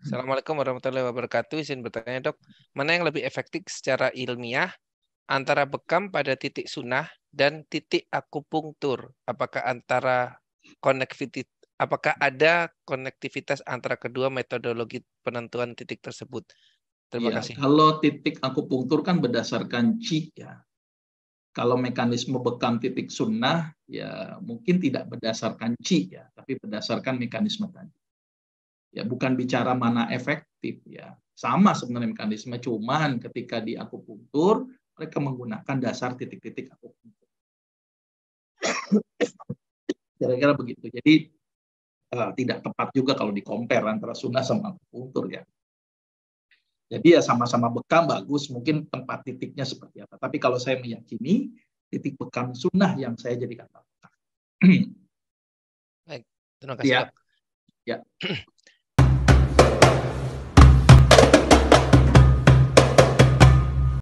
Assalamualaikum warahmatullahi wabarakatuh. Izin bertanya, Dok. Mana yang lebih efektif secara ilmiah antara bekam pada titik sunnah dan titik akupunktur? Apakah ada konektivitas antara kedua metodologi penentuan titik tersebut? Terima Ya, kasih. kalau titik akupunktur kan berdasarkan Qi ya. Kalau mekanisme bekam titik sunnah ya mungkin tidak berdasarkan Qi ya, tapi berdasarkan mekanisme tadi. Ya, bukan bicara mana efektif ya. Sama sebenarnya mekanisme, cuman ketika di akupunktur mereka menggunakan dasar titik-titik akupunktur. Kira-kira begitu. Jadi tidak tepat juga kalau di-compare antara sunnah sama akupunktur ya. Jadi ya sama-sama bekam bagus, mungkin tempat titiknya seperti apa. Tapi kalau saya meyakini titik bekam sunnah yang saya jadikan patokan. Baik, terima kasih, Ya, Dok. ya.